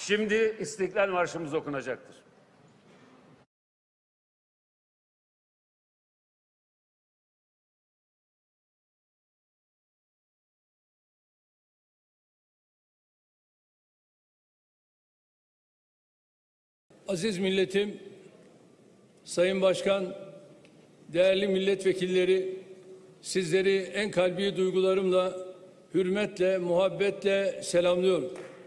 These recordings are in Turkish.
Şimdi İstiklal Marşımız okunacaktır. Aziz milletim, Sayın Başkan, değerli milletvekilleri, sizleri en kalbi duygularımla, hürmetle, muhabbetle selamlıyorum.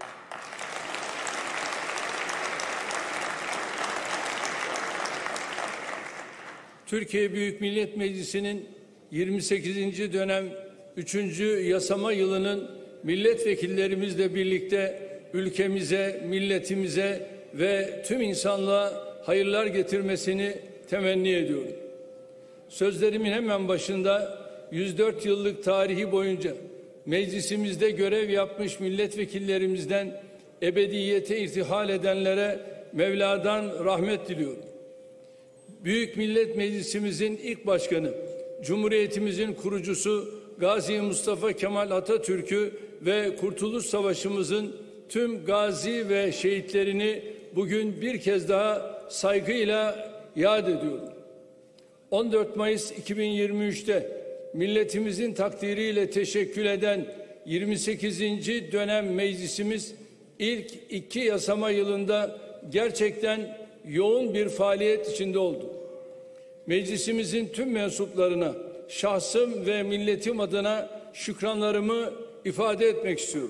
Türkiye Büyük Millet Meclisi'nin 28. dönem 3. yasama yılının milletvekillerimizle birlikte ülkemize, milletimize ve tüm insanlığa hayırlar getirmesini temenni ediyorum. Sözlerimin hemen başında 104 yıllık tarihi boyunca meclisimizde görev yapmış milletvekillerimizden ebediyete irtihal edenlere Mevla'dan rahmet diliyorum. Büyük Millet Meclisimizin ilk başkanı, Cumhuriyetimizin kurucusu Gazi Mustafa Kemal Atatürk'ü ve Kurtuluş Savaşımızın tüm gazi ve şehitlerini bugün bir kez daha saygıyla yad ediyorum. 14 Mayıs 2023'te milletimizin takdiriyle teşekkül eden 28. dönem meclisimiz ilk 2 yasama yılında gerçekten yoğun bir faaliyet içinde oldu. Meclisimizin tüm mensuplarına şahsım ve milletim adına şükranlarımı ifade etmek istiyorum.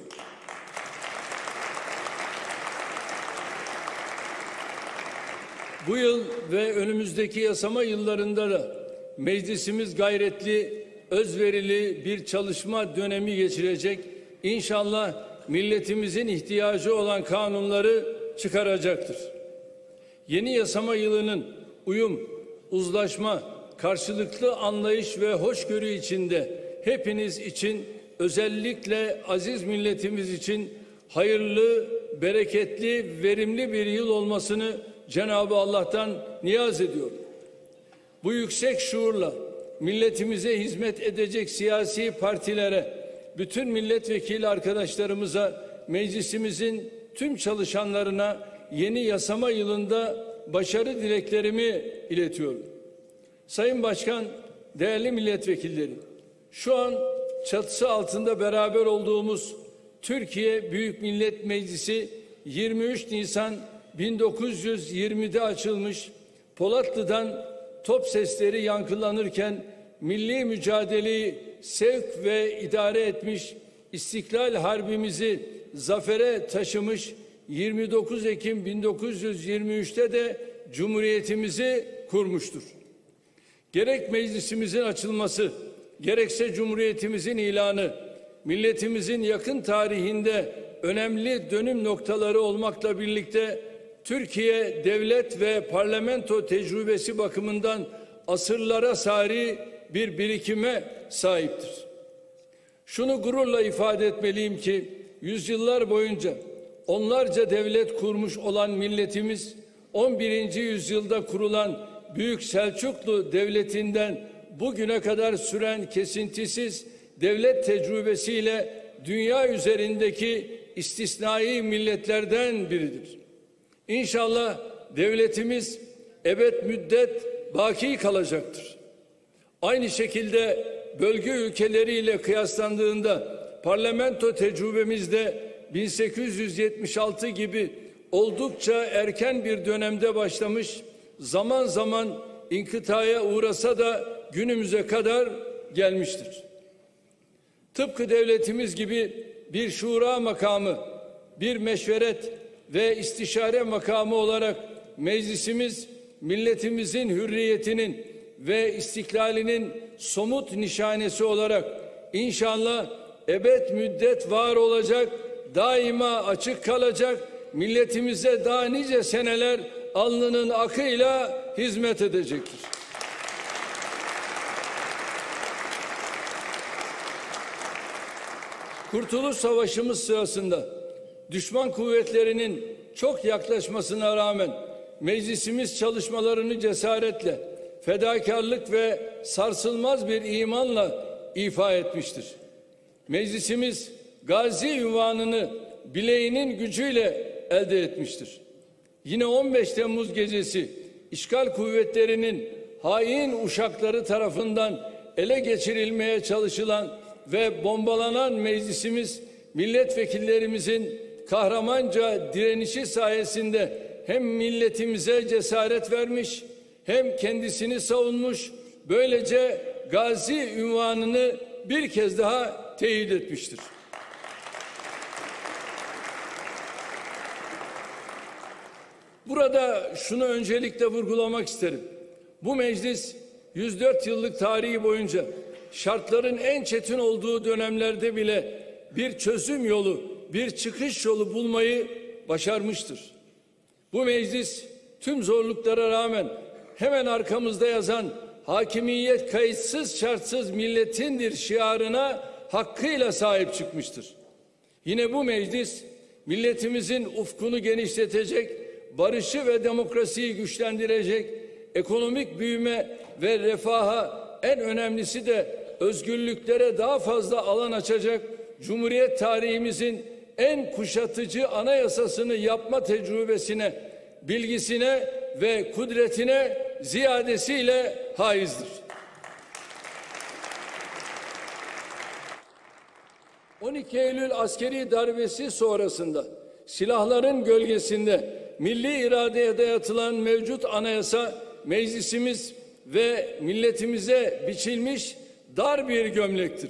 Bu yıl ve önümüzdeki yasama yıllarında da meclisimiz gayretli, özverili bir çalışma dönemi geçirecek. İnşallah milletimizin ihtiyacı olan kanunları çıkaracaktır. Yeni yasama yılının uyum, uzlaşma, karşılıklı anlayış ve hoşgörü içinde hepiniz için, özellikle aziz milletimiz için hayırlı, bereketli, verimli bir yıl olmasını Cenab-ı Allah'tan niyaz ediyorum. Bu yüksek şuurla milletimize hizmet edecek siyasi partilere, bütün milletvekili arkadaşlarımıza, meclisimizin tüm çalışanlarına yeni yasama yılında başarı dileklerimi iletiyorum. Sayın Başkan, değerli milletvekilleri, şu an çatısı altında beraber olduğumuz Türkiye Büyük Millet Meclisi 23 Nisan 1920'de açılmış, Polatlı'dan top sesleri yankılanırken milli mücadeleyi sevk ve idare etmiş, İstiklal Harbimizi zafere taşımış, 29 Ekim 1923'te de Cumhuriyetimizi kurmuştur. Gerek meclisimizin açılması, gerekse Cumhuriyetimizin ilanı, milletimizin yakın tarihinde önemli dönüm noktaları olmakla birlikte Türkiye devlet ve parlamento tecrübesi bakımından asırlara sari bir birikime sahiptir. Şunu gururla ifade etmeliyim ki yüzyıllar boyunca onlarca devlet kurmuş olan milletimiz 11. yüzyılda kurulan Büyük Selçuklu Devleti'nden bugüne kadar süren kesintisiz devlet tecrübesiyle dünya üzerindeki istisnai milletlerden biridir. İnşallah devletimiz ebed müddet baki kalacaktır. Aynı şekilde bölge ülkeleriyle kıyaslandığında parlamento tecrübemizde 1876 gibi oldukça erken bir dönemde başlamış, zaman zaman inkıtaya uğrasa da günümüze kadar gelmiştir. Tıpkı devletimiz gibi bir şura makamı, bir meşveret ve istişare makamı olarak meclisimiz milletimizin hürriyetinin ve istiklalinin somut nişanesi olarak inşallah ebed müddet var olacak, daima açık kalacak, milletimize daha nice seneler alnının akıyla hizmet edecektir. Kurtuluş Savaşımız sırasında düşman kuvvetlerinin çok yaklaşmasına rağmen meclisimiz çalışmalarını cesaretle, fedakarlık ve sarsılmaz bir imanla ifa etmiştir. Meclisimiz gazi unvanını bileğinin gücüyle elde etmiştir. Yine 15 Temmuz gecesi işgal kuvvetlerinin hain uşakları tarafından ele geçirilmeye çalışılan ve bombalanan meclisimiz, milletvekillerimizin kahramanca direnişi sayesinde hem milletimize cesaret vermiş, hem kendisini savunmuş, böylece gazi unvanını bir kez daha teyit etmiştir. Burada şunu öncelikle vurgulamak isterim. Bu meclis 104 yıllık tarihi boyunca şartların en çetin olduğu dönemlerde bile bir çözüm yolu, bir çıkış yolu bulmayı başarmıştır. Bu meclis tüm zorluklara rağmen hemen arkamızda yazan hakimiyet kayıtsız şartsız milletindir şiarına hakkıyla sahip çıkmıştır. Yine bu meclis milletimizin ufkunu genişletecek, barışı ve demokrasiyi güçlendirecek, ekonomik büyüme ve refaha, en önemlisi de özgürlüklere daha fazla alan açacak, Cumhuriyet tarihimizin en kuşatıcı anayasasını yapma tecrübesine, bilgisine ve kudretine ziyadesiyle haizdir. 12 Eylül askeri darbesi sonrasında silahların gölgesinde milli iradeye dayatılan mevcut anayasa meclisimiz ve milletimize biçilmiş dar bir gömlektir.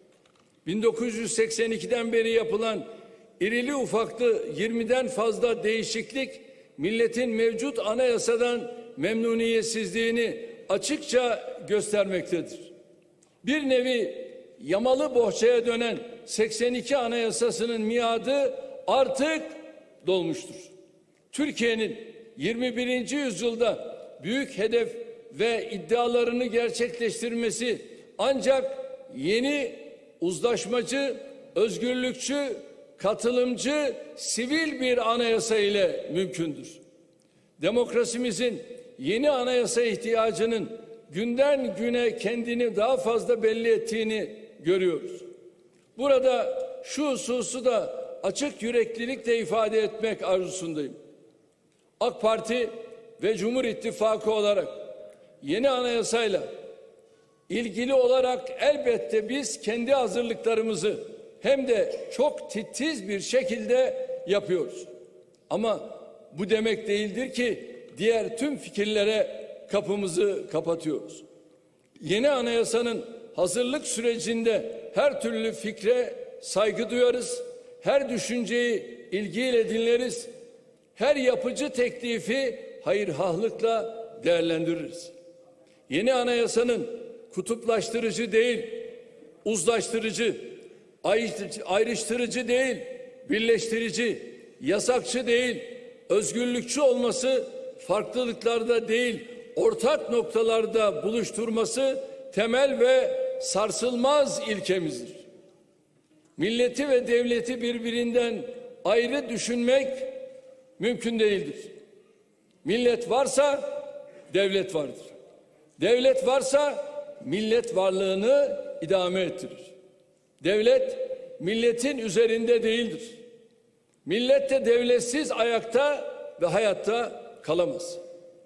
1982'den beri yapılan irili ufaklı 20'den fazla değişiklik milletin mevcut anayasadan memnuniyetsizliğini açıkça göstermektedir. Bir nevi yamalı bohçaya dönen 82 anayasasının miadı artık dolmuştur. Türkiye'nin 21. yüzyılda büyük hedef ve iddialarını gerçekleştirmesi ancak yeni, uzlaşmacı, özgürlükçü, katılımcı, sivil bir anayasa ile mümkündür. Demokrasimizin yeni anayasa ihtiyacının günden güne kendini daha fazla belli ettiğini görüyoruz. Burada şu hususu da açık yüreklilikle ifade etmek arzusundayım. AK Parti ve Cumhur İttifakı olarak yeni anayasayla ilgili olarak elbette biz kendi hazırlıklarımızı hem de çok titiz bir şekilde yapıyoruz. Ama bu demek değildir ki diğer tüm fikirlere kapımızı kapatıyoruz. Yeni anayasanın hazırlık sürecinde her türlü fikre saygı duyarız, her düşünceyi ilgiyle dinleriz, her yapıcı teklifi hayırhahlıkla değerlendiririz. Yeni anayasanın kutuplaştırıcı değil, uzlaştırıcı, ayrıştırıcı değil, birleştirici, yasakçı değil, özgürlükçü olması, farklılıklarda değil, ortak noktalarda buluşturması temel ve sarsılmaz ilkemizdir. Milleti ve devleti birbirinden ayrı düşünmek mümkün değildir. Millet varsa devlet vardır. Devlet varsa millet varlığını idame ettirir. Devlet milletin üzerinde değildir. Millet de devletsiz ayakta ve hayatta kalamaz.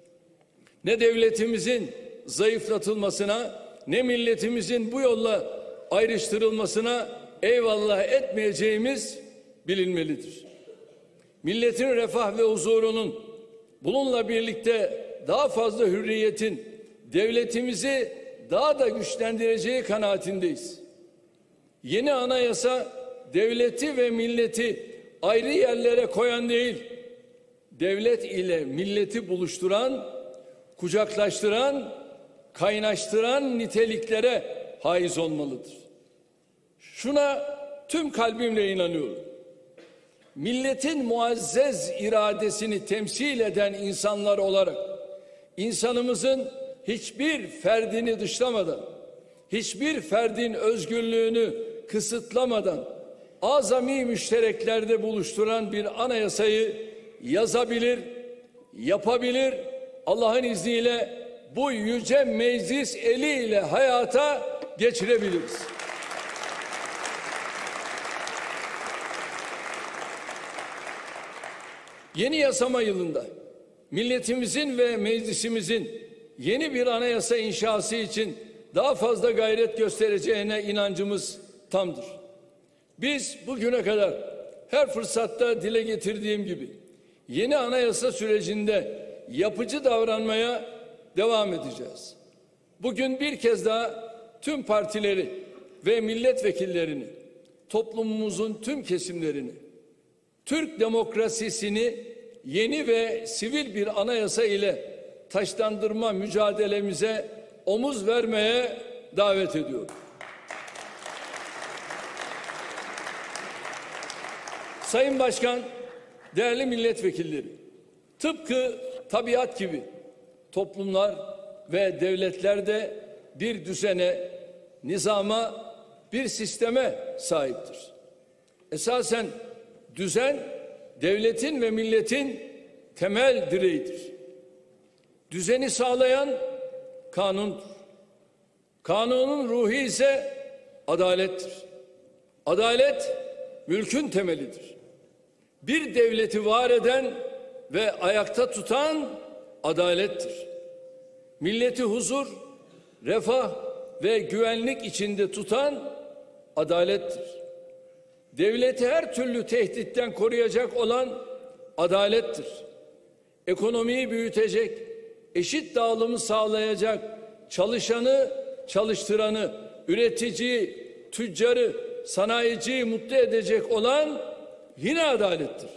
Ne devletimizin zayıflatılmasına, ne milletimizin bu yolla ayrıştırılmasına eyvallah etmeyeceğimiz bilinmelidir. Milletin refah ve huzurunun bununla birlikte daha fazla hürriyetin devletimizi daha da güçlendireceği kanaatindeyiz. Yeni anayasa devleti ve milleti ayrı yerlere koyan değil, devlet ile milleti buluşturan, kucaklaştıran, kaynaştıran niteliklere haiz olmalıdır. Şuna tüm kalbimle inanıyorum. Milletin muazzez iradesini temsil eden insanlar olarak insanımızın hiçbir ferdini dışlamadan, hiçbir ferdin özgürlüğünü kısıtlamadan azami müştereklerde buluşturan bir anayasayı yazabilir, yapabilir, Allah'ın izniyle bu yüce meclis eliyle hayata geçirebiliriz. Yeni yasama yılında milletimizin ve meclisimizin yeni bir anayasa inşası için daha fazla gayret göstereceğine inancımız tamdır. Biz bugüne kadar her fırsatta dile getirdiğim gibi yeni anayasa sürecinde yapıcı davranmaya devam edeceğiz. Bugün bir kez daha tüm partileri ve milletvekillerini, toplumumuzun tüm kesimlerini, Türk demokrasisini yeni ve sivil bir anayasa ile taşlandırma mücadelemize omuz vermeye davet ediyorum. Sayın Başkan, değerli milletvekilleri, tıpkı tabiat gibi toplumlar ve devletler de bir düzene, nizama, bir sisteme sahiptir. Esasen düzen devletin ve milletin temel direğidir. Düzeni sağlayan kanundur. Kanunun ruhu ise adalettir. Adalet mülkün temelidir. Bir devleti var eden ve ayakta tutan adalettir. Milleti huzur, refah ve güvenlik içinde tutan adalettir. Devleti her türlü tehditten koruyacak olan adalettir. Ekonomiyi büyütecek, eşit dağılımı sağlayacak, çalışanı, çalıştıranı, üreticiyi, tüccarı, sanayiciyi mutlu edecek olan yine adalettir.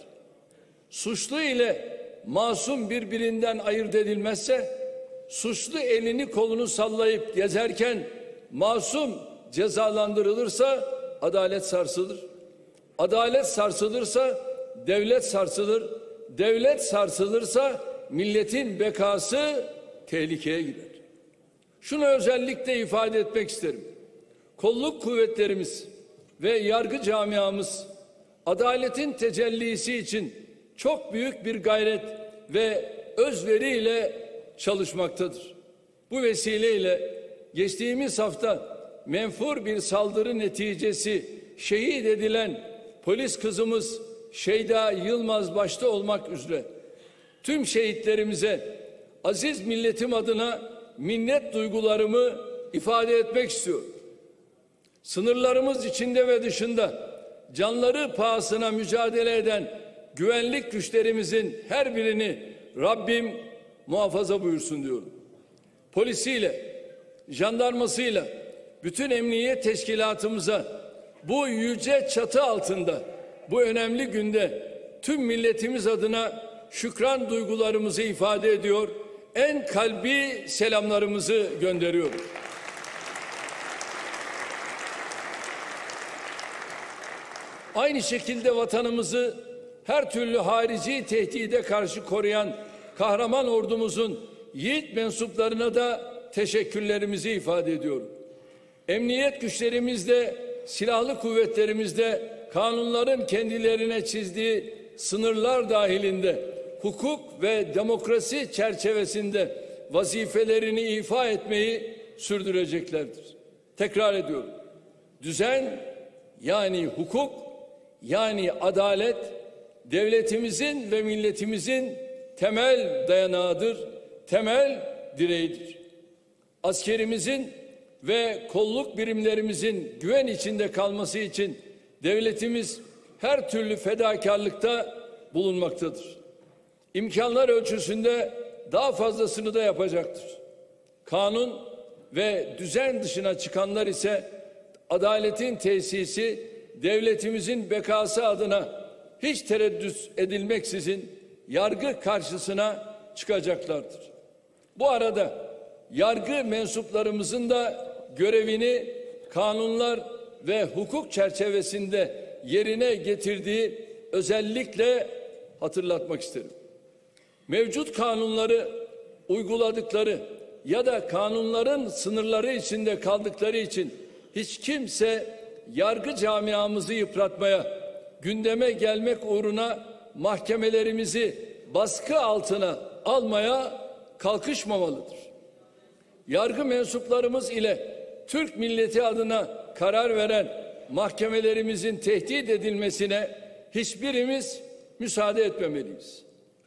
Suçlu ile masum birbirinden ayırt edilmezse, suçlu elini kolunu sallayıp gezerken masum cezalandırılırsa adalet sarsılır. Adalet sarsılırsa devlet sarsılır. Devlet sarsılırsa milletin bekası tehlikeye girer. Şunu özellikle ifade etmek isterim. Kolluk kuvvetlerimiz ve yargı camiamız adaletin tecellisi için çok büyük bir gayret ve özveriyle çalışmaktadır. Bu vesileyle geçtiğimiz hafta menfur bir saldırı neticesi şehit edilen polis kızımız Şeyda Yılmaz başta olmak üzere tüm şehitlerimize aziz milletim adına minnet duygularımı ifade etmek istiyorum. Sınırlarımız içinde ve dışında canları pahasına mücadele eden güvenlik güçlerimizin her birini Rabbim muhafaza buyursun diyorum. Polisiyle, jandarmasıyla, bütün emniyet teşkilatımıza bu yüce çatı altında bu önemli günde tüm milletimiz adına şükran duygularımızı ifade ediyor, en kalbi selamlarımızı gönderiyoruz. Aynı şekilde vatanımızı her türlü harici tehdide karşı koruyan kahraman ordumuzun yiğit mensuplarına da teşekkürlerimizi ifade ediyorum. Emniyet güçlerimizde, silahlı kuvvetlerimizde kanunların kendilerine çizdiği sınırlar dahilinde hukuk ve demokrasi çerçevesinde vazifelerini ifa etmeyi sürdüreceklerdir. Tekrar ediyorum. Düzen yani hukuk yani adalet devletimizin ve milletimizin temel dayanağıdır, temel direğidir. Askerimizin ve kolluk birimlerimizin güven içinde kalması için devletimiz her türlü fedakarlıkta bulunmaktadır. İmkanlar ölçüsünde daha fazlasını da yapacaktır. Kanun ve düzen dışına çıkanlar ise adaletin tesisi, devletimizin bekası adına hiç tereddüt edilmeksizin yargı karşısına çıkacaklardır. Bu arada yargı mensuplarımızın da görevini kanunlar ve hukuk çerçevesinde yerine getirdiği özellikle hatırlatmak isterim. Mevcut kanunları uyguladıkları ya da kanunların sınırları içinde kaldıkları için hiç kimse yargı camiamızı yıpratmaya, gündeme gelmek uğruna mahkemelerimizi baskı altına almaya kalkışmamalıdır. Yargı mensuplarımız ile Türk milleti adına karar veren mahkemelerimizin tehdit edilmesine hiçbirimiz müsaade etmemeliyiz.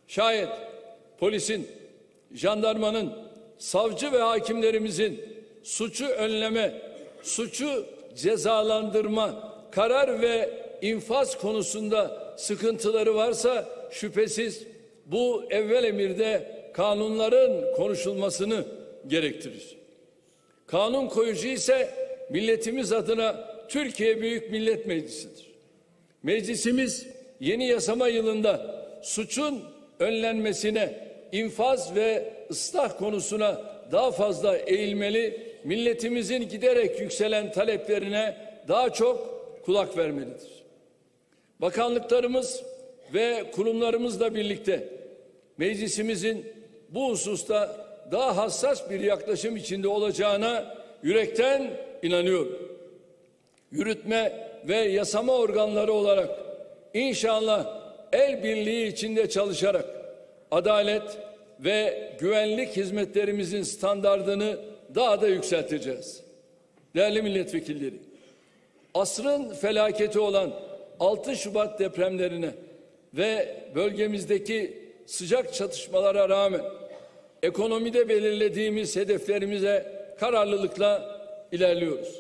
Şayet polisin, jandarmanın, savcı ve hakimlerimizin suçu önleme, suçu cezalandırma, karar ve infaz konusunda sıkıntıları varsa şüphesiz bu evvel emirde kanunların konuşulmasını gerektirir. Kanun koyucu ise milletimiz adına Türkiye Büyük Millet Meclisi'dir. Meclisimiz yeni yasama yılında suçun önlenmesine, infaz ve ıslah konusuna daha fazla eğilmeli, milletimizin giderek yükselen taleplerine daha çok kulak vermelidir. Bakanlıklarımız ve kurumlarımızla birlikte meclisimizin bu hususta daha hassas bir yaklaşım içinde olacağına yürekten inanıyorum. Yürütme ve yasama organları olarak inşallah el birliği içinde çalışarak adalet ve güvenlik hizmetlerimizin standardını daha da yükselteceğiz. Değerli milletvekilleri, asrın felaketi olan 6 Şubat depremlerine ve bölgemizdeki sıcak çatışmalara rağmen ekonomide belirlediğimiz hedeflerimize kararlılıkla ilerliyoruz.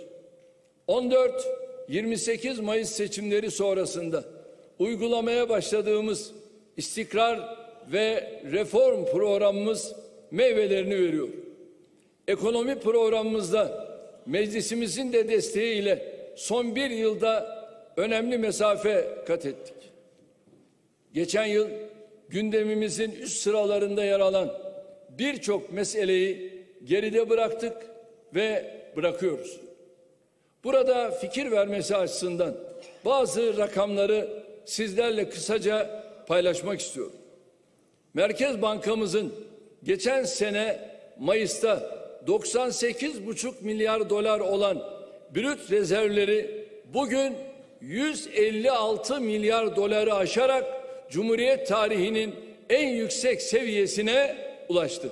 14-28 Mayıs seçimleri sonrasında uygulamaya başladığımız istikrar ve reform programımız meyvelerini veriyor. Ekonomi programımızda meclisimizin de desteğiyle son bir yılda önemli mesafe kat ettik. Geçen yıl gündemimizin üst sıralarında yer alan birçok meseleyi geride bıraktık ve bırakıyoruz. Burada fikir vermesi açısından bazı rakamları sizlerle kısaca paylaşmak istiyorum. Merkez Bankamızın geçen sene Mayıs'ta 98,5 milyar dolar olan brüt rezervleri bugün 156 milyar doları aşarak Cumhuriyet tarihinin en yüksek seviyesine ulaştı.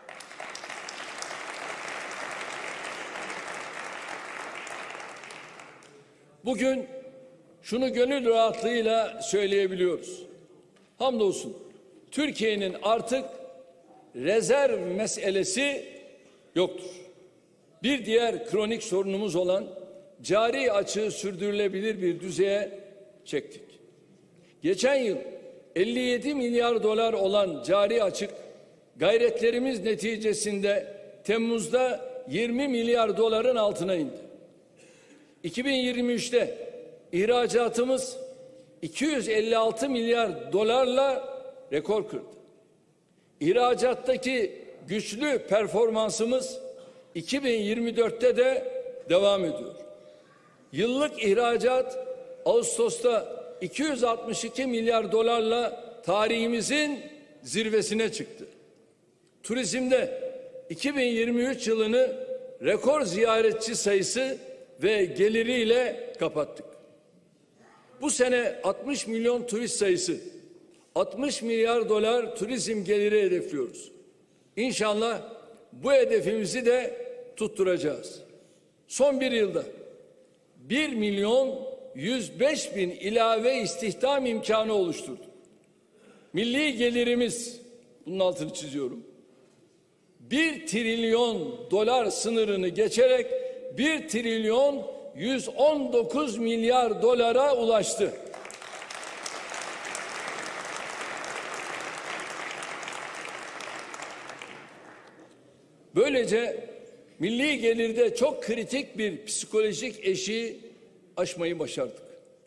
Bugün şunu gönül rahatlığıyla söyleyebiliyoruz. Hamdolsun Türkiye'nin artık rezerv meselesi yoktur. Bir diğer kronik sorunumuz olan cari açığı sürdürülebilir bir düzeye çektik. Geçen yıl 57 milyar dolar olan cari açık gayretlerimiz neticesinde Temmuz'da 20 milyar doların altına indi. 2023'te ihracatımız 256 milyar dolarla rekor kırdı. İhracattaki güçlü performansımız 2024'te de devam ediyor. Yıllık ihracat Ağustos'ta 262 milyar dolarla tarihimizin zirvesine çıktı. Turizmde 2023 yılını rekor ziyaretçi sayısı ve geliriyle kapattık. Bu sene 60 milyon turist sayısı, 60 milyar dolar turizm geliri hedefliyoruz. İnşallah bu hedefimizi de tutturacağız. Son bir yılda 1 milyon 105 bin ilave istihdam imkanı oluşturduk. Milli gelirimiz, bunun altını çiziyorum, 1 trilyon dolar sınırını geçerek 1 trilyon 119 milyar dolara ulaştı. Böylece milli gelirde çok kritik bir psikolojik eşiği aşmayı başardık.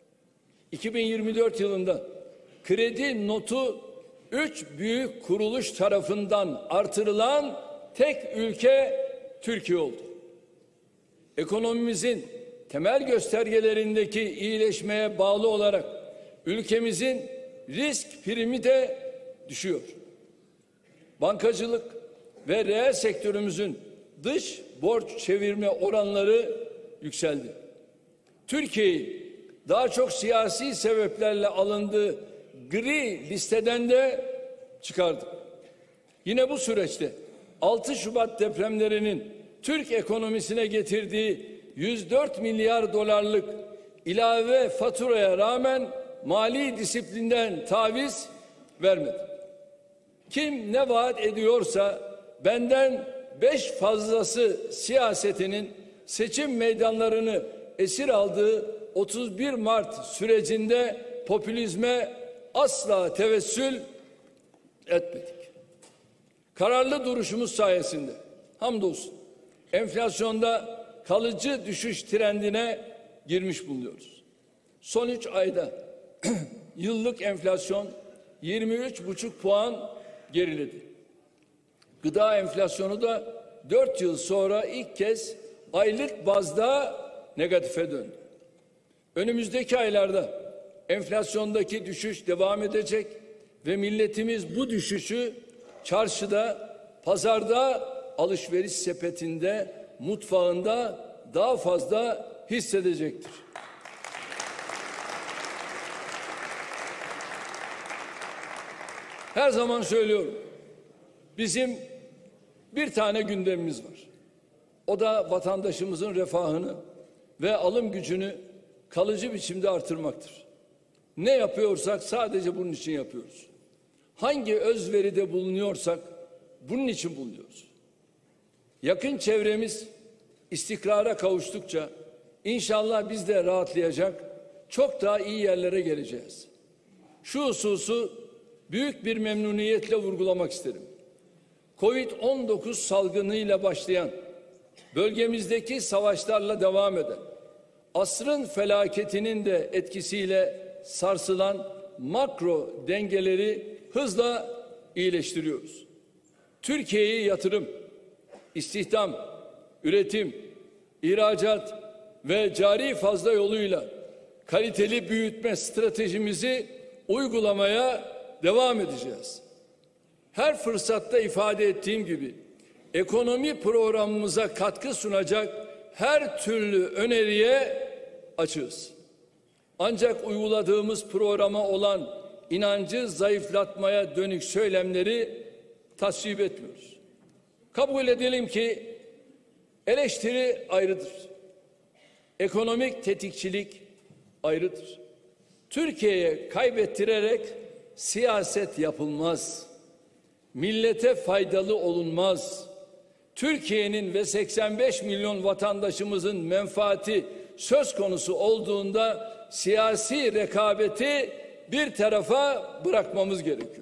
2024 yılında kredi notu 3 büyük kuruluş tarafından artırılan tek ülke Türkiye oldu. Ekonomimizin temel göstergelerindeki iyileşmeye bağlı olarak ülkemizin risk primi de düşüyor. Bankacılık ve reel sektörümüzün dış borç çevirme oranları yükseldi. Türkiye'yi daha çok siyasi sebeplerle alındığı gri listeden de çıkardık. Yine bu süreçte 6 Şubat depremlerinin Türk ekonomisine getirdiği 104 milyar dolarlık ilave faturaya rağmen mali disiplinden taviz vermedi. Kim ne vaat ediyorsa benden 5 fazlası siyasetinin seçim meydanlarını esir aldığı 31 Mart sürecinde popülizme asla tevessül etmedik. Kararlı duruşumuz sayesinde hamdolsun enflasyonda kalıcı düşüş trendine girmiş bulunuyoruz. Son 3 ayda yıllık enflasyon 23,5 puan geriledi. Gıda enflasyonu da 4 yıl sonra ilk kez aylık bazda negatife döndü. Önümüzdeki aylarda enflasyondaki düşüş devam edecek ve milletimiz bu düşüşü çarşıda, pazarda, alışveriş sepetinde, mutfağında daha fazla hissedecektir. Her zaman söylüyorum, bizim bir tane gündemimiz var. O da vatandaşımızın refahını ve alım gücünü kalıcı biçimde artırmaktır. Ne yapıyorsak sadece bunun için yapıyoruz. Hangi özveride bulunuyorsak bunun için bulunuyoruz. Yakın çevremiz istikrara kavuştukça inşallah biz de rahatlayacak, çok daha iyi yerlere geleceğiz. Şu hususu büyük bir memnuniyetle vurgulamak isterim. Covid-19 salgınıyla başlayan, bölgemizdeki savaşlarla devam eden, asrın felaketinin de etkisiyle sarsılan makro dengeleri hızla iyileştiriyoruz. Türkiye'yi yatırım, istihdam, üretim, ihracat ve cari fazla yoluyla kaliteli büyütme stratejimizi uygulamaya devam edeceğiz. Her fırsatta ifade ettiğim gibi ekonomi programımıza katkı sunacak her türlü öneriye açığız. Ancak uyguladığımız programa olan inancı zayıflatmaya dönük söylemleri tasvip etmiyoruz. Kabul edelim ki eleştiri ayrıdır. Ekonomik tetikçilik ayrıdır. Türkiye'ye kaybettirerek siyaset yapılmaz. Millete faydalı olunmaz. Türkiye'nin ve 85 milyon vatandaşımızın menfaati söz konusu olduğunda siyasi rekabeti bir tarafa bırakmamız gerekiyor.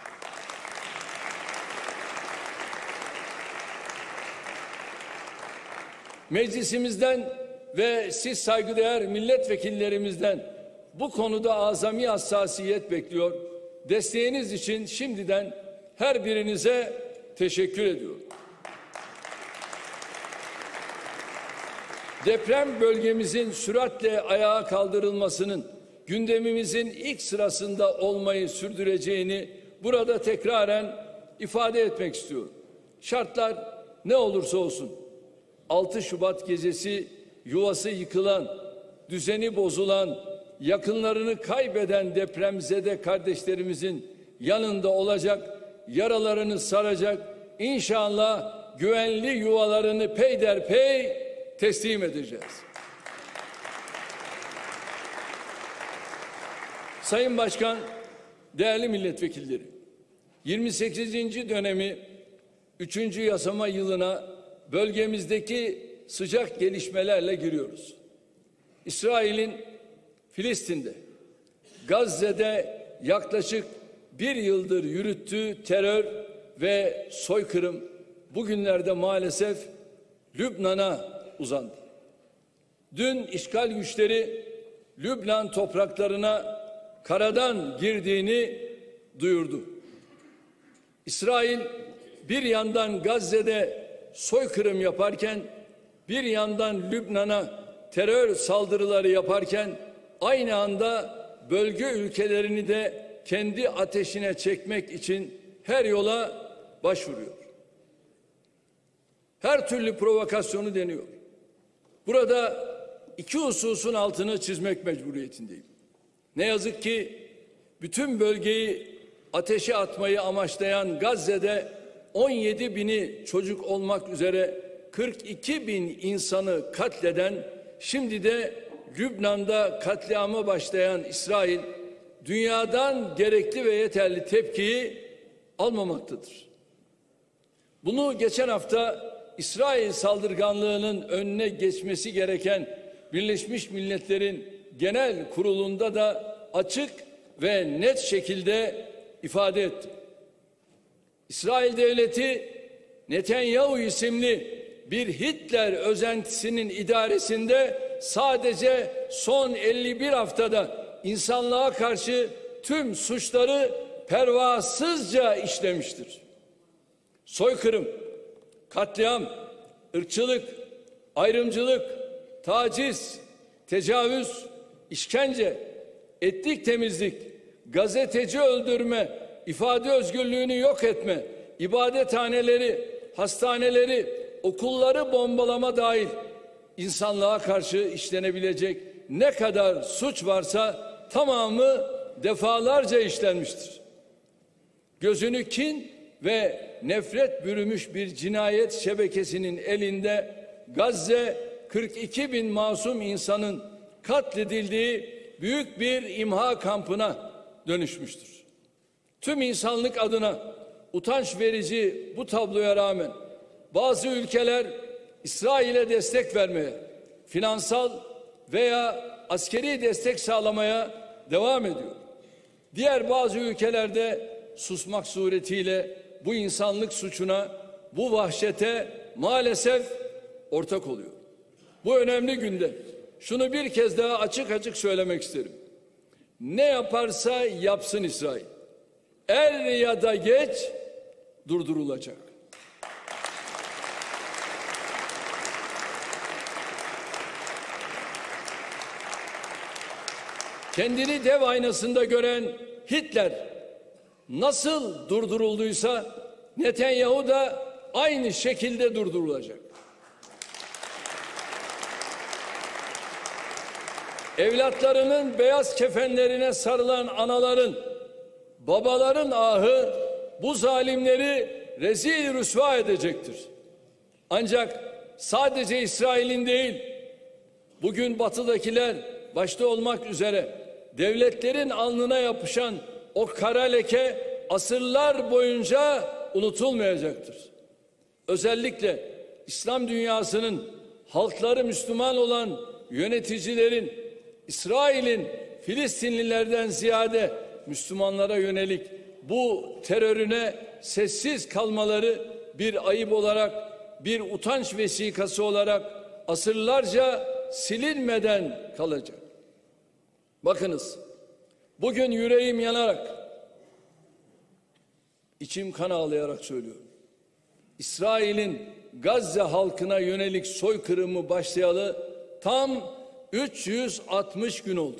Meclisimizden ve siz saygıdeğer milletvekillerimizden bu konuda azami hassasiyet bekliyor. Desteğiniz için şimdiden her birinize teşekkür ediyorum. Deprem bölgemizin süratle ayağa kaldırılmasının gündemimizin ilk sırasında olmayı sürdüreceğini burada tekraren ifade etmek istiyorum. Şartlar ne olursa olsun 6 Şubat gecesi yuvası yıkılan, düzeni bozulan, yakınlarını kaybeden depremzede kardeşlerimizin yanında olacak, yaralarını saracak, inşallah güvenli yuvalarını peyderpey teslim edeceğiz. Sayın Başkan, değerli milletvekilleri, 28. dönemi 3. yasama yılına bölgemizdeki sıcak gelişmelerle giriyoruz. İsrail'in Filistin'de, Gazze'de yaklaşık bir yıldır yürüttüğü terör ve soykırım bugünlerde maalesef Lübnan'a uzandı. Dün işgal güçleri Lübnan topraklarına karadan girdiğini duyurdu. İsrail bir yandan Gazze'de soykırım yaparken, bir yandan Lübnan'a terör saldırıları yaparken aynı anda bölge ülkelerini de kendi ateşine çekmek için her yola başvuruyor. Her türlü provokasyonu deniyor. Burada iki hususun altını çizmek mecburiyetindeyim. Ne yazık ki bütün bölgeyi ateşe atmayı amaçlayan Gazze'de 17 bini çocuk olmak üzere 42 bin insanı katleden, şimdi de Lübnan'da katliama başlayan İsrail, dünyadan gerekli ve yeterli tepkiyi almamaktadır. Bunu geçen hafta İsrail saldırganlığının önüne geçmesi gereken Birleşmiş Milletler'in Genel Kurulu'nda da açık ve net şekilde ifade etti. İsrail devleti Netanyahu isimli bir Hitler özentisinin idaresinde sadece son 51 haftada insanlığa karşı tüm suçları pervasızca işlemiştir. Soykırım, katliam, ırkçılık, ayrımcılık, taciz, tecavüz, işkence, etnik temizlik, gazeteci öldürme, ifade özgürlüğünü yok etme, ibadethaneleri, hastaneleri, okulları bombalama dahil insanlığa karşı işlenebilecek ne kadar suç varsa tamamı defalarca işlenmiştir. Gözünü kin ve nefret bürümüş bir cinayet şebekesinin elinde Gazze 42 bin masum insanın katledildiği büyük bir imha kampına dönüşmüştür. Tüm insanlık adına utanç verici bu tabloya rağmen bazı ülkeler İsrail'e destek vermeye, finansal veya askeri destek sağlamaya devam ediyor. Diğer bazı ülkelerde susmak suretiyle bu insanlık suçuna, bu vahşete maalesef ortak oluyor. Bu önemli günde şunu bir kez daha açık açık söylemek isterim. Ne yaparsa yapsın İsrail, er ya da geç durdurulacak. Kendini dev aynasında gören Hitler nasıl durdurulduysa Netanyahu da aynı şekilde durdurulacak. Evlatlarının beyaz kefenlerine sarılan anaların, babaların ahı bu zalimleri rezil rüsva edecektir. Ancak sadece İsrail'in değil, bugün batıdakiler başta olmak üzere devletlerin alnına yapışan o kara leke asırlar boyunca unutulmayacaktır. Özellikle İslam dünyasının halkları Müslüman olan yöneticilerin İsrail'in Filistinlilerden ziyade Müslümanlara yönelik bu terörüne sessiz kalmaları bir ayıp olarak, bir utanç vesikası olarak asırlarca silinmeden kalacak. Bakınız, bugün yüreğim yanarak, içim kan ağlayarak söylüyorum. İsrail'in Gazze halkına yönelik soykırımı başlayalı tam 360 gün oldu.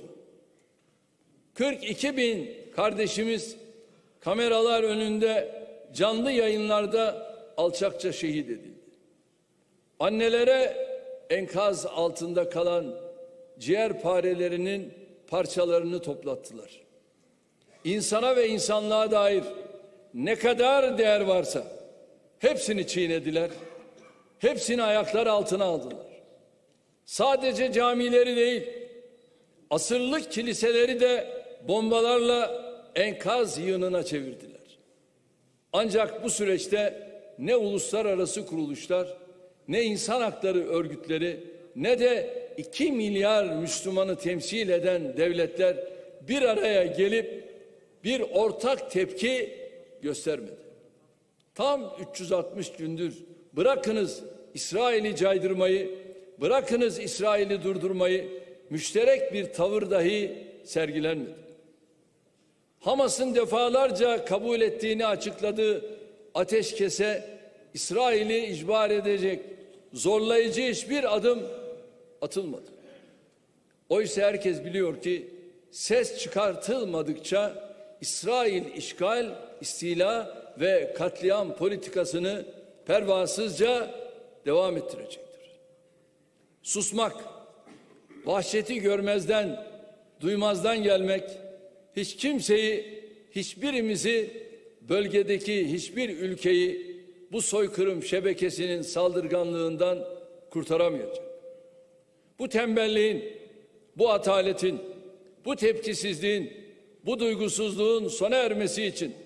42 bin kardeşimiz kameralar önünde canlı yayınlarda alçakça şehit edildi. Annelere enkaz altında kalan ciğerparelerinin parçalarını toplattılar. İnsana ve insanlığa dair ne kadar değer varsa hepsini çiğnediler. Hepsini ayaklar altına aldılar. Sadece camileri değil, asırlık kiliseleri de bombalarla enkaz yığınına çevirdiler. Ancak bu süreçte ne uluslararası kuruluşlar, ne insan hakları örgütleri, ne de 2 milyar Müslümanı temsil eden devletler bir araya gelip bir ortak tepki göstermedi. Tam 360 gündür bırakınız İsrail'i caydırmayı, bırakınız İsrail'i durdurmayı, müşterek bir tavır dahi sergilenmedi. Hamas'ın defalarca kabul ettiğini açıkladığı ateşkese İsrail'i icbar edecek zorlayıcı hiçbir adım atılmadı. Oysa herkes biliyor ki ses çıkartılmadıkça İsrail işgal, istila ve katliam politikasını pervasızca devam ettirecektir. Susmak, vahşeti görmezden, duymazdan gelmek, hiç kimseyi, hiçbirimizi, bölgedeki hiçbir ülkeyi bu soykırım şebekesinin saldırganlığından kurtaramayacak. Bu tembelliğin, bu ataletin, bu tepkisizliğin, bu duygusuzluğun sona ermesi için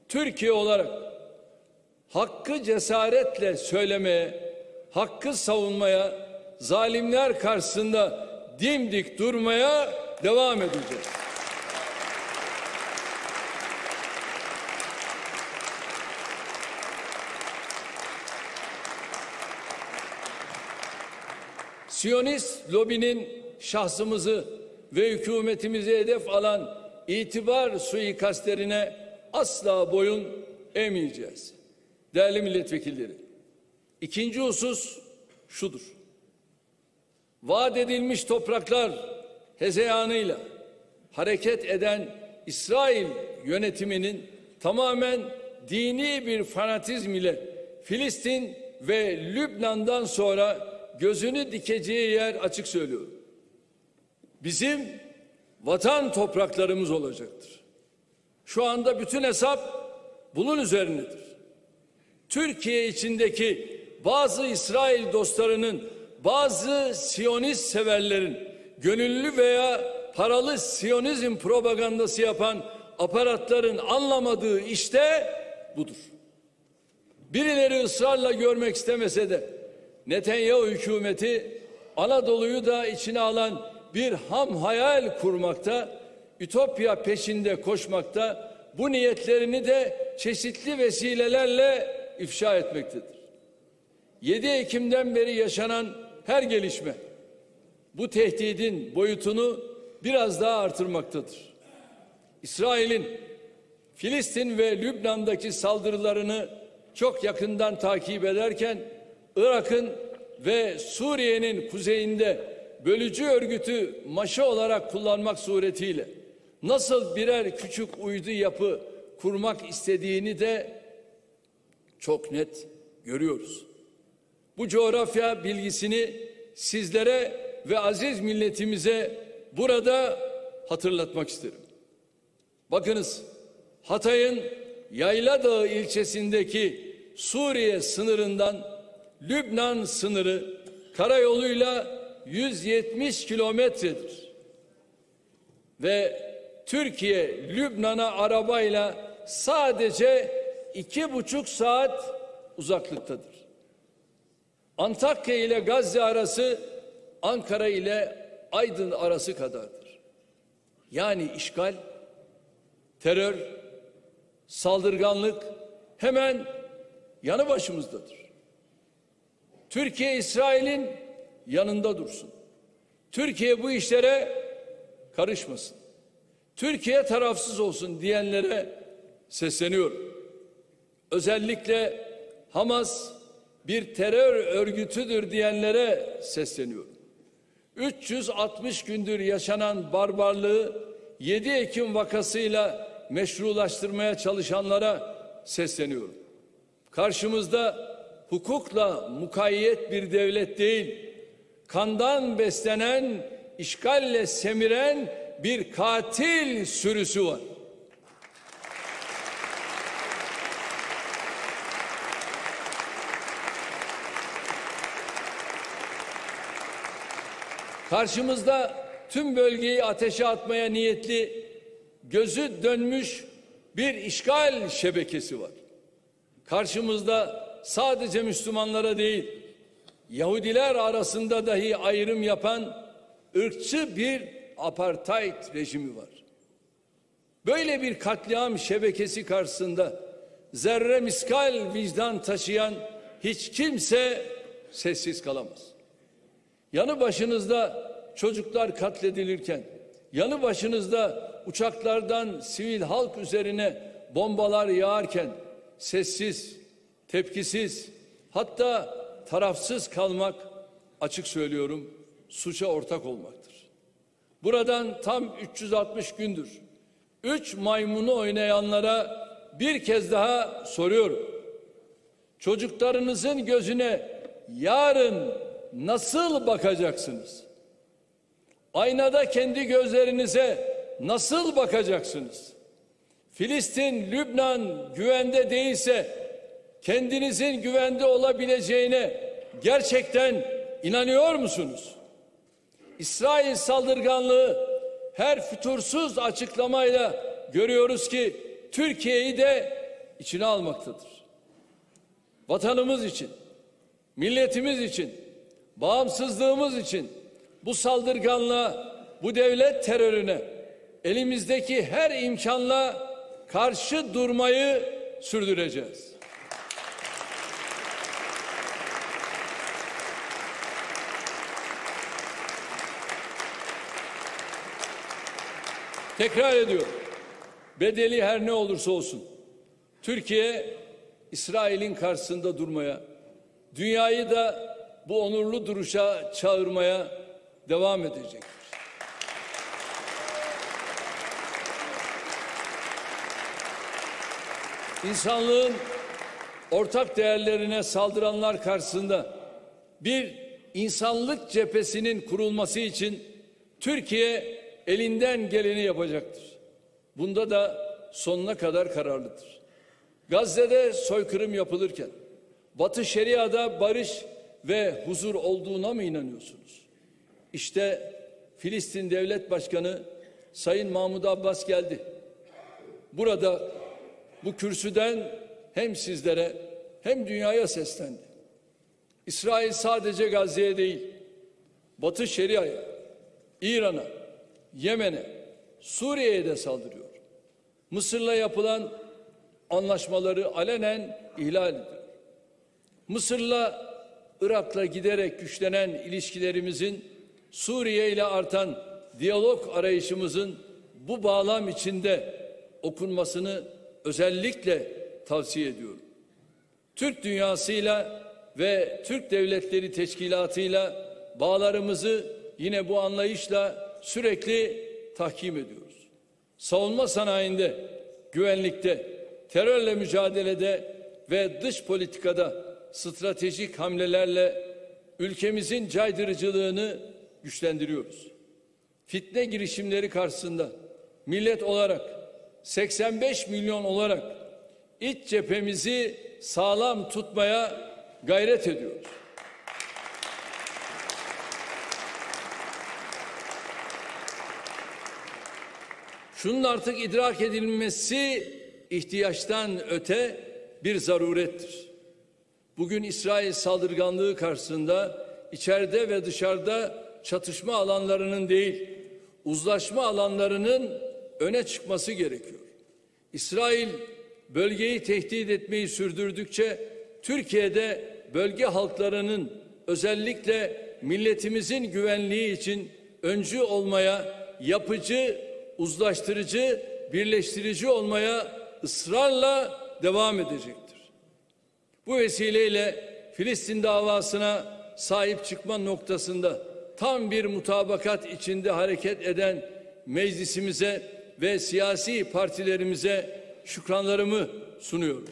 Türkiye olarak hakkı cesaretle söylemeye, hakkı savunmaya, zalimler karşısında dimdik durmaya devam edeceğiz. Siyonist lobinin şahsımızı ve hükümetimizi hedef alan itibar suikastlerine asla boyun eğmeyeceğiz. Değerli milletvekilleri, ikinci husus şudur. Vaat edilmiş topraklar hezeyanıyla hareket eden İsrail yönetiminin tamamen dini bir fanatizm ile Filistin ve Lübnan'dan sonra gözünü dikeceği yer açık söylüyorum. Bizim vatan topraklarımız olacaktır. Şu anda bütün hesap bunun üzerinedir. Türkiye içindeki bazı İsrail dostlarının, bazı Siyonist severlerin, gönüllü veya paralı Siyonizm propagandası yapan aparatların anlamadığı işte budur. Birileri ısrarla görmek istemese de Netanyahu hükümeti Anadolu'yu da içine alan bir ham hayal kurmakta, ütopya peşinde koşmakta, bu niyetlerini de çeşitli vesilelerle ifşa etmektedir. 7 Ekim'den beri yaşanan her gelişme bu tehdidin boyutunu biraz daha artırmaktadır. İsrail'in Filistin ve Lübnan'daki saldırılarını çok yakından takip ederken Irak'ın ve Suriye'nin kuzeyinde bölücü örgütü maşa olarak kullanmak suretiyle nasıl birer küçük uydu yapı kurmak istediğini de çok net görüyoruz. Bu coğrafya bilgisini sizlere ve aziz milletimize burada hatırlatmak isterim. Bakınız, Hatay'ın Yayladağ ilçesindeki Suriye sınırından Lübnan sınırı karayoluyla 170 kilometredir. Ve Türkiye Lübnan'a arabayla sadece 2,5 saat uzaklıktadır. Antakya ile Gazze arası Ankara ile Aydın arası kadardır. Yani işgal, terör, saldırganlık hemen yanı başımızdadır. Türkiye İsrail'in yanında dursun. Türkiye bu işlere karışmasın. Türkiye tarafsız olsun diyenlere sesleniyorum. Özellikle Hamas bir terör örgütüdür diyenlere sesleniyorum. 360 gündür yaşanan barbarlığı 7 Ekim vakasıyla meşrulaştırmaya çalışanlara sesleniyorum. Karşımızda hukukla mukayyet bir devlet değil, kandan beslenen, işgalle semiren bir katil sürüsü var. Karşımızda tüm bölgeyi ateşe atmaya niyetli, gözü dönmüş bir işgal şebekesi var. Karşımızda sadece Müslümanlara değil, Yahudiler arasında dahi ayrım yapan ırkçı bir apartheid rejimi var. Böyle bir katliam şebekesi karşısında zerre miskal vicdan taşıyan hiç kimse sessiz kalamaz. Yanı başınızda çocuklar katledilirken, yanı başınızda uçaklardan sivil halk üzerine bombalar yağarken sessiz, tepkisiz, hatta tarafsız kalmak, açık söylüyorum, suça ortak olmaktır. Buradan tam 360 gündür 3 maymunu oynayanlara bir kez daha soruyorum. Çocuklarınızın gözüne yarın nasıl bakacaksınız? Aynada kendi gözlerinize nasıl bakacaksınız? Filistin, Lübnan güvende değilse kendinizin güvende olabileceğine gerçekten inanıyor musunuz? İsrail saldırganlığı her fütursuz açıklamayla görüyoruz ki Türkiye'yi de içine almaktadır. Vatanımız için, milletimiz için, bağımsızlığımız için bu saldırganlığa, bu devlet terörüne elimizdeki her imkanla karşı durmayı sürdüreceğiz. Tekrar ediyorum. Bedeli her ne olursa olsun Türkiye İsrail'in karşısında durmaya, dünyayı da bu onurlu duruşa çağırmaya devam edecektir. İnsanlığın ortak değerlerine saldıranlar karşısında bir insanlık cephesinin kurulması için Türkiye elinden geleni yapacaktır. Bunda da sonuna kadar kararlıdır. Gazze'de soykırım yapılırken Batı Şeria'da barış ve huzur olduğuna mı inanıyorsunuz? İşte Filistin Devlet Başkanı Sayın Mahmud Abbas geldi. Burada bu kürsüden hem sizlere hem dünyaya seslendi. İsrail sadece Gazze'ye değil, Batı Şeria'ya, İran'a, Yemen'e, Suriye'ye de saldırıyor. Mısır'la yapılan anlaşmaları alenen ihlal ediyor. Mısır'la, Irak'la giderek güçlenen ilişkilerimizin, Suriye ile artan diyalog arayışımızın bu bağlam içinde okunmasını özellikle tavsiye ediyorum. Türk dünyasıyla ve Türk Devletleri Teşkilatı'yla bağlarımızı yine bu anlayışla sürekli tahkim ediyoruz. Savunma sanayinde, güvenlikte, terörle mücadelede ve dış politikada stratejik hamlelerle ülkemizin caydırıcılığını güçlendiriyoruz. Fitne girişimleri karşısında millet olarak 85 milyon olarak iç cephemizi sağlam tutmaya gayret ediyoruz. Şunun artık idrak edilmesi ihtiyaçtan öte bir zarurettir. Bugün İsrail saldırganlığı karşısında içeride ve dışarıda çatışma alanlarının değil, uzlaşma alanlarının öne çıkması gerekiyor. İsrail bölgeyi tehdit etmeyi sürdürdükçe Türkiye'de bölge halklarının özellikle milletimizin güvenliği için öncü olmaya, yapıcı, uzlaştırıcı, birleştirici olmaya ısrarla devam edecektir. Bu vesileyle Filistin davasına sahip çıkma noktasında tam bir mutabakat içinde hareket eden meclisimize ve siyasi partilerimize şükranlarımı sunuyorum.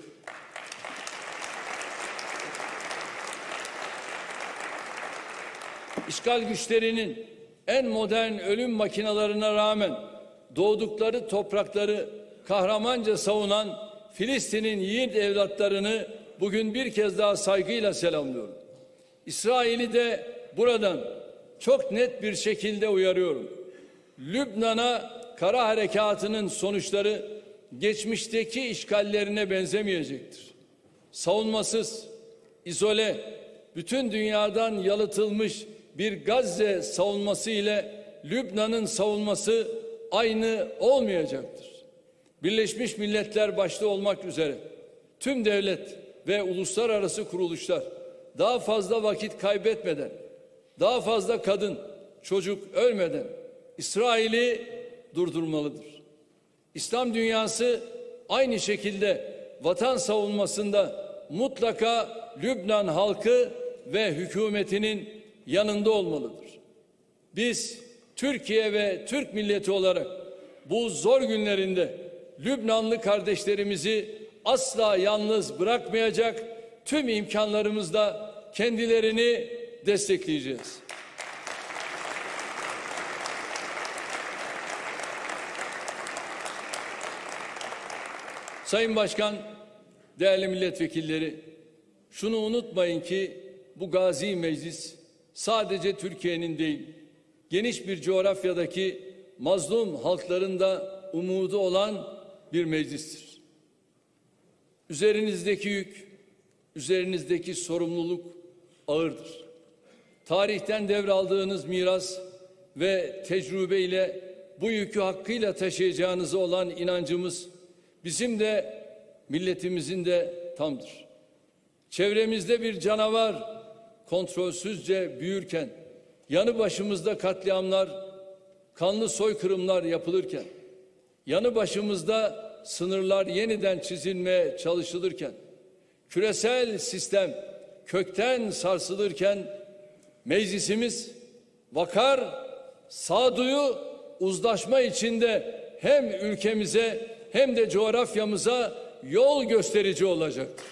İşgal güçlerinin en modern ölüm makinalarına rağmen doğdukları toprakları kahramanca savunan Filistin'in yiğit evlatlarını bugün bir kez daha saygıyla selamlıyorum. İsrail'i de buradan çok net bir şekilde uyarıyorum. Lübnan'a kara harekatının sonuçları geçmişteki işgallerine benzemeyecektir. Savunmasız, izole, bütün dünyadan yalıtılmış bir Gazze savunması ile Lübnan'ın savunması aynı olmayacaktır. Birleşmiş Milletler başta olmak üzere tüm devlet ve uluslararası kuruluşlar daha fazla vakit kaybetmeden, daha fazla kadın, çocuk ölmeden İsrail'i durdurmalıdır. İslam dünyası aynı şekilde vatan savunmasında mutlaka Lübnan halkı ve hükümetinin yanında olmalıdır. Biz Türkiye ve Türk milleti olarak bu zor günlerinde Lübnanlı kardeşlerimizi asla yalnız bırakmayacak, tüm imkanlarımızla kendilerini destekleyeceğiz. Sayın Başkan, değerli milletvekilleri, şunu unutmayın ki bu Gazi Meclis sadece Türkiye'nin değil, geniş bir coğrafyadaki mazlum halkların da umudu olan bir meclistir. Üzerinizdeki yük, üzerinizdeki sorumluluk ağırdır. Tarihten devraldığınız miras ve tecrübeyle bu yükü hakkıyla taşıyacağınıza olan inancımız bizim de milletimizin de tamdır. Çevremizde bir canavar kontrolsüzce büyürken, yanı başımızda katliamlar, kanlı soykırımlar yapılırken, yanı başımızda sınırlar yeniden çizilmeye çalışılırken, küresel sistem kökten sarsılırken meclisimiz vakar, sağduyu, uzlaşma içinde hem ülkemize hem de coğrafyamıza yol gösterici olacaktır.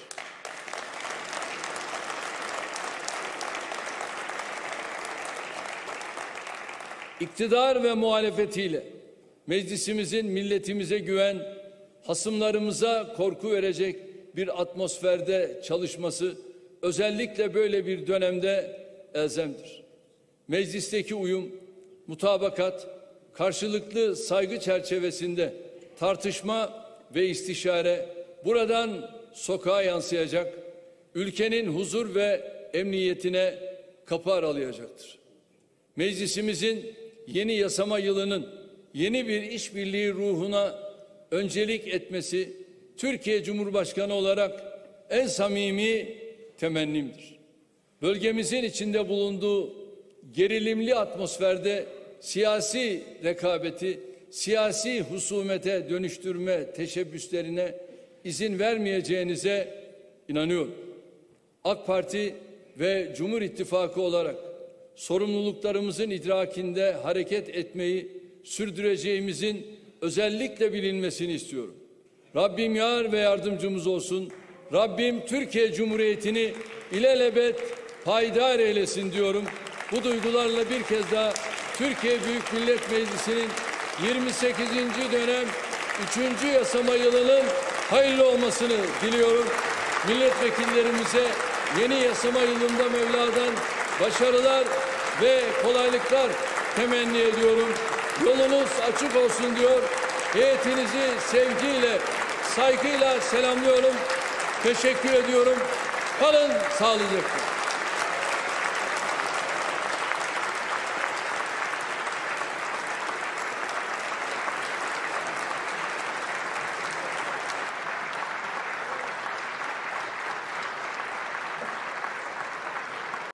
İktidar ve muhalefetiyle meclisimizin milletimize güven, hasımlarımıza korku verecek bir atmosferde çalışması özellikle böyle bir dönemde elzemdir. Meclisteki uyum, mutabakat, karşılıklı saygı çerçevesinde tartışma ve istişare buradan sokağa yansıyacak, ülkenin huzur ve emniyetine kapı aralayacaktır. Meclisimizin yeni yasama yılının yeni bir işbirliği ruhuna öncelik etmesi Türkiye Cumhurbaşkanı olarak en samimi temennimdir. Bölgemizin içinde bulunduğu gerilimli atmosferde siyasi rekabeti, siyasi husumete dönüştürme teşebbüslerine izin vermeyeceğinize inanıyorum. AK Parti ve Cumhur İttifakı olarak sorumluluklarımızın idrakinde hareket etmeyi sürdüreceğimizin özellikle bilinmesini istiyorum. Rabbim yar ve yardımcımız olsun. Rabbim Türkiye Cumhuriyeti'ni ilelebet payidar eylesin diyorum. Bu duygularla bir kez daha Türkiye Büyük Millet Meclisi'nin 28. dönem 3. yasama yılının hayırlı olmasını diliyorum. Milletvekillerimize yeni yasama yılında Mevla'dan başarılar ve kolaylıklar temenni ediyorum. Yolunuz açık olsun diyor. Heyetinizi sevgiyle, saygıyla selamlıyorum. Teşekkür ediyorum. Kalın sağlıcakla.